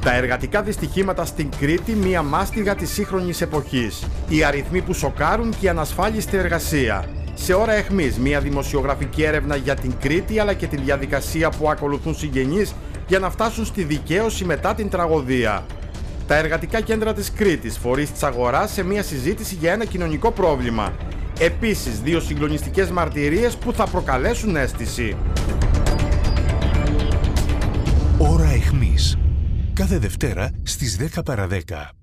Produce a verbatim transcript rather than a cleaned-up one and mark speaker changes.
Speaker 1: Τα εργατικά δυστυχήματα στην Κρήτη, μία μάστιγα της σύγχρονης εποχής. Οι αριθμοί που σοκάρουν και η ανασφάλιστη εργασία. Σε ώρα αιχμής, μία δημοσιογραφική έρευνα για την Κρήτη αλλά και τη διαδικασία που ακολουθούν συγγενείς για να φτάσουν στη δικαίωση μετά την τραγωδία. Τα εργατικά κέντρα της Κρήτης, φορείς της αγοράς σε μία συζήτηση για ένα κοινωνικό πρόβλημα. Επίσης, δύο συγκλονιστικές μαρτυρίες που θα προκαλέσουν αίσθηση.
Speaker 2: Ώρα αιχμής. Κάθε Δευτέρα στις δέκα παρά δέκα.